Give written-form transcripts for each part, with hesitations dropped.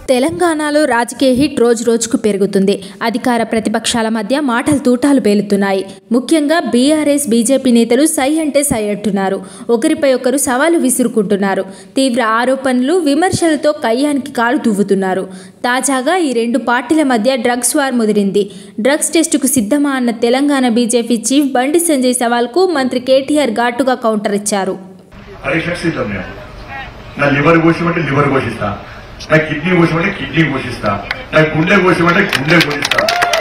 తెలంగాణలో రాజకీయ హిట్ రోజు రోజుకు పెరుగుతుంది. అధికార ప్రతిపక్షాల మధ్య మాటలు తూటాలు పేలుతున్నాయి. ముఖ్యంగా బీఆర్ఎస్ బీజేపీ నేతలు సై అంటే సై అంటున్నారు. ఒకరిపై ఒకరు సవాలు విసురుకుంటున్నారు. తీవ్ర ఆరోపణలు విమర్శలతో కయ్యానికి కాలు దువ్వుతున్నారు. తాజాగా ఈ రెండు పార్టీల మధ్య డ్రగ్స్ వార్ ముదిరింది. డ్రగ్స్ టెస్టుకు సిద్ధమా అన్న తెలంగాణ బీజేపీ చీఫ్ బండి సంజయ్ సవాల్కు మంత్రి కేటీఆర్ ఘాటుగా కౌంటర్ ఇచ్చారు. నా లివర్ కోసమంటే లివర్ కోసిస్తా, నా కిడ్నీ కోసమంటే కిడ్నీ కోసిస్తా, నా గుండె కోసమంటే గుండె కోసిస్తా,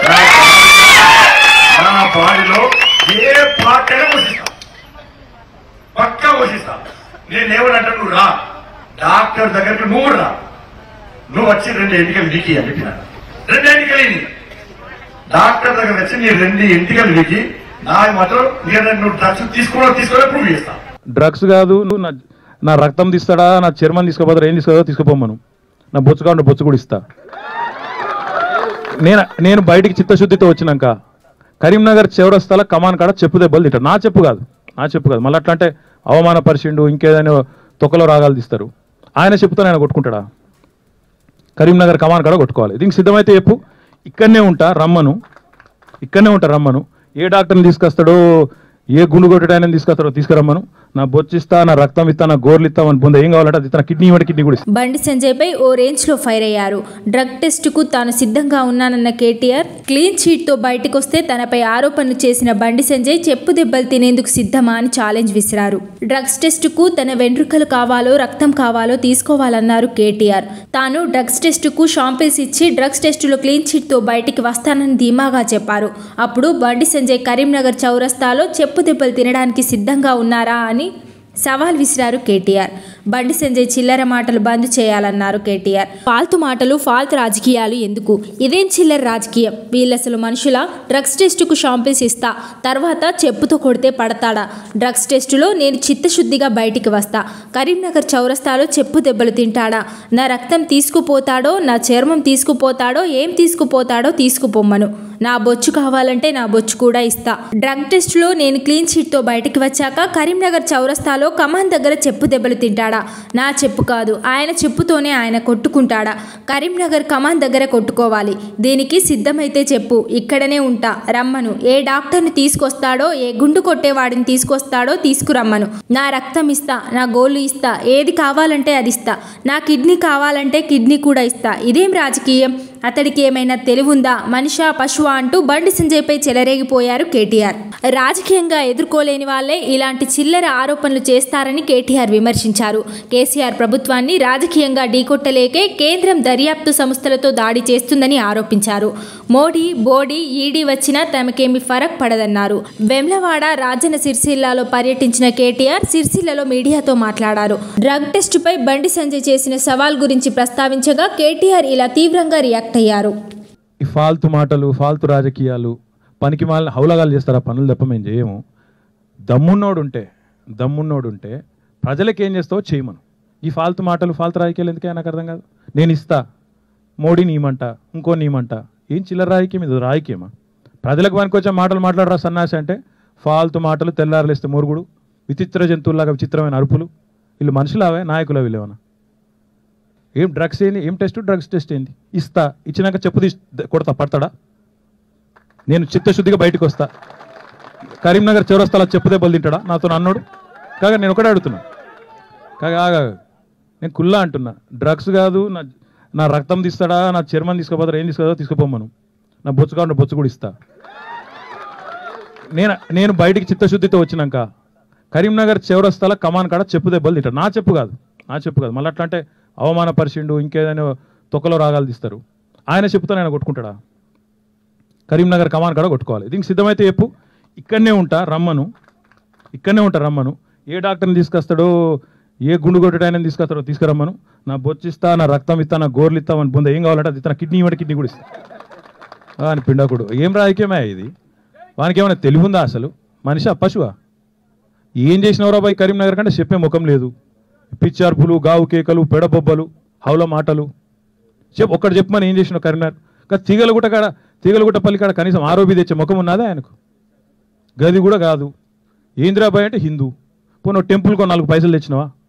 నా బాడీలో ఏ పార్ట్ అయినా కోసిస్తా, పక్కా కోసిస్తా. నేనేమనంటే నువ్వు రా డాక్టర్ దగ్గరికి, నువ్వు రా, నువ్వు వచ్చి 2 ఎంటికలు వీకి అని చెప్పిన. 2 ఎంటికలు డాక్టర్ దగ్గర వచ్చి నీ 2 ఎంటికలు వీకి నా మాత్రం నువ్వు డ్రగ్స్ తీసుకోవడం ప్రూవ్ చేస్తా. డ్రగ్స్ కాదు, నువ్వు నా రక్తం తీస్తాడా, నా చర్మం తీసుకోపోతారా, ఏం తీసుకోదో తీసుకుపోమ్మను, నా బొచ్చు కాకుండా బొచ్చు కూడా ఇస్తా. నేను బయటికి చిత్తశుద్ధితో వచ్చినాక కరీంనగర్ చౌరస్తాల కమాన్ కాడ చెప్పు దెబ్బలు తింటారు. నా చెప్పు కాదు మళ్ళీ అట్లా అంటే అవమానపరిచిండు, ఇంకేదైనా తొక్కలో రాగాలు తీస్తారు. ఆయన చెప్పుతో ఆయన కొట్టుకుంటాడా? కరీంనగర్ కమాన్ కాడ కొట్టుకోవాలి. దీనికి సిద్ధమైతే చెప్పు, ఇక్కడనే ఉంటా రమ్మను. ఏ డాక్టర్ని తీసుకొస్తాడో, ఏ గుండు కొట్టడాయని తీసుకొస్తాడో తీసుకురమ్మను. నా బొచ్చిస్తా, నా రక్తం ఇస్తా, నా గోర్లు ఇస్తా, మన బొంద ఏం కావాలంటే అది తన కిడ్నీ కూడా ఇస్తా. బండి సంజయ్ పై ఓ రేంజ్ లో ఫైర్ అయ్యారు. డ్రగ్ టెస్ట్ కు తాను సిద్ధంగా ఉన్నానన్న కేటీఆర్ క్లీన్ చీట్ తో బయటకొస్తే తనపై ఆరోపణలు చేసిన బండి సంజయ్ చెప్పు దెబ్బలు తినేందుకు సిద్ధమా అని ఛాలెంజ్ విసిరారు. డ్రగ్స్ టెస్ట్ కు తన వెంట్రుకలు కావాలో రక్తం కావాలో తీసుకోవాలన్నారు కేటీఆర్. తాను డ్రగ్స్ టెస్ట్ కు షాంపిల్స్ ఇచ్చి డ్రగ్స్ టెస్టులో క్లీన్ చీట్ తో బయటికి వస్తానని ధీమాగా చెప్పారు. అప్పుడు బండి సంజయ్ కరీంనగర్ చౌరస్తాలో చెప్పు దెబ్బలు తినడానికి సిద్ధంగా ఉన్నారా అని సవాల్ విసిరారు కేటీఆర్. బండి సంజయ్ చిల్లర మాటలు బంద్ చేయాలన్నారు కేటీఆర్. ఫాల్తు మాటలు, ఫాల్తు రాజకీయాలు ఎందుకు? ఇదేం చిల్లర రాజకీయం? వీళ్ళసలు మనుషుల? డ్రగ్స్ టెస్టుకు షాంపిల్స్ ఇస్తా, తర్వాత చెప్పుతో కొడితే పడతాడా? డ్రగ్స్ టెస్టులో నేను చిత్తశుద్ధిగా బయటికి వస్తా. కరీంనగర్ చౌరస్తాలో చెప్పు దెబ్బలు తింటాడా? నా రక్తం తీసుకుపోతాడో, నా చర్మం తీసుకుపోతాడో, ఏం తీసుకుపోతాడో తీసుకుపోమ్మను. నా బొచ్చు కావాలంటే నా బొచ్చు కూడా ఇస్తా. డ్రగ్ టెస్టులో నేను క్లీన్ చీట్తో బయటికి వచ్చాక కరీంనగర్ చౌరస్తాలో కమాన్ దగ్గర చెప్పు దెబ్బలు తింటాడా? నా చెప్పు కాదు, ఆయన చెప్పుతోనే ఆయన కొట్టుకుంటాడా? కరీంనగర్ కమాన్ దగ్గర కొట్టుకోవాలి. దీనికి సిద్ధమైతే చెప్పు, ఇక్కడనే ఉంటా, రమ్మను. ఏ డాక్టర్ని తీసుకొస్తాడో, ఏ గుండు కొట్టేవాడిని తీసుకొస్తాడో తీసుకురమ్మను. నా రక్తం ఇస్తా, నా గోళ్ళు ఇస్తా, ఏది కావాలంటే అది ఇస్తా. నా కిడ్నీ కావాలంటే కిడ్నీ కూడా ఇస్తా. ఇదేం రాజకీయం? అతడికి ఏమైనా తెలివుందా? మనిషా పశువా అంటూ బండి సంజయ్పై చెలరేగిపోయారు కేటీఆర్. రాజకీయంగా ఎదుర్కోలేని వాళ్లే ఇలాంటి చిల్లర ఆరోపణలు చేస్తారని కేటీఆర్ విమర్శించారు. కేసీఆర్ ప్రభుత్వాన్ని రాజకీయంగా ఢీకొట్టలేకే కేంద్రం దర్యాప్తు సంస్థలతో దాడి చేస్తుందని ఆరోపించారు. మోడీ, బోడీ, ఈడీ వచ్చినా తమకేమీ ఫరక్ పడదన్నారు. వెమ్లవాడ, రాజన్న సిరిసిల్లాలో పర్యటించిన కేటీఆర్ సిరిసిల్లలో మీడియాతో మాట్లాడారు. డ్రగ్ టెస్టుపై బండి సంజయ్ చేసిన సవాల్ గురించి ప్రస్తావించగా కేటీఆర్ ఇలా తీవ్రంగా రియాక్ట్ అయ్యారు. ఈ ఫాల్తు మాటలు, ఫాల్తు రాజకీయాలు, పనికి మాలిన హౌలగాలు చేస్తారా? పనులు తప్ప మేము చేయము. దమ్మున్నోడుంటే ప్రజలకు ఏం చేస్తావో చేయమను. ఈ ఫాల్తు మాటలు, ఫాల్తు రాజకీయాలు ఎందుకే నాకు అర్థం కాదు. నేను ఇస్తా, మోడీ నీమంట, ఇంకో నీమంట, ఏం చిల్లర రాజకీయం ఇది? రాజకీయమా? ప్రజలకు పనికొచ్చే మాటలు మాట్లాడరా సన్నాసి అంటే? ఫాల్తు మాటలు, తెల్లారలేస్తే మురుగుడు, విచిత్ర జంతువులాగా విచిత్రమైన అరుపులు. వీళ్ళు మనుషులావే, నాయకుల వీళ్ళేమన్నా? ఏం డ్రగ్స్ ఏంది? ఏం టెస్ట్? డ్రగ్స్ టెస్ట్ ఏంది? ఇస్తా, ఇచ్చినాక చెప్పు కొడతా, పడతాడా? నేను చిత్తశుద్ధిగా బయటకు వస్తా. కరీంనగర్ చౌరస్తాలో చెప్పు దెబ్బలు తింటాడా నాతో అన్నాడు? కాగా నేను ఒకటే అడుగుతున్నా, కాగా నేను కుల్లా అంటున్నా. డ్రగ్స్ కాదు, నా రక్తం తీస్తాడా, నా చర్మం తీసుకోపోతారా, ఏం తీసుకోదో తీసుకుపోమ్మను. నా బొచ్చు కాకుండా బొచ్చు కూడా ఇస్తా. నేను బయటికి చిత్తశుద్ధితో వచ్చినాక కరీంనగర్ చౌరస్తాల కమాన్ కాడ చెప్పు దెబ్బలు తింటాడు. నా చెప్పు కాదు మళ్ళీ అట్లా అంటే అవమానపరిచిండు, ఇంకేదైనా తొక్కలో రాగాలు తీస్తారు. ఆయన చెప్పుతో ఆయన కొట్టుకుంటాడా? కరీంనగర్ కమాన్ కాడ కొట్టుకోవాలి. దీనికి సిద్ధమైతే చెప్పు, ఇక్కడనే ఉంటా రమ్మను. ఏ డాక్టర్ని తీసుకొస్తాడో, ఏ గుండు కొట్టడాయని తీసుకొస్తాడో తీసుకురమ్మను. నా బొచ్చిస్తా, నా రక్తం ఇస్తా, నా గోర్లు ఇస్తా, మన బొంద ఏం కావాలంటే అది తన కిడ్నీ కూడా ఇస్తా అని పిండాకుడు. ఏం రాజకీయమే ఇది? వానికి ఏమైనా తెలివుందా అసలు? మనిషి పశువా? ఏం చేసినవరా బాయ్ కరీంనగర్ కంటే చెప్పే ముఖం లేదు. పిచ్చార్పులు, గావు కేకలు, పెడబొబ్బలు, హౌల మాటలు. ఒక్కడు చెప్పమని ఏం చేసినావు కరీంనగర్? తీగలగుట్టపల్లి కాడ కనీసం ఆరోపి తెచ్చే ముఖం ఉన్నదా ఆయనకు? గది కూడా కాదు. ఏంద్రాబాయ్ అంటే హిందూ. పోను టెంపుల్కో 4 పైసలు తెచ్చినావా?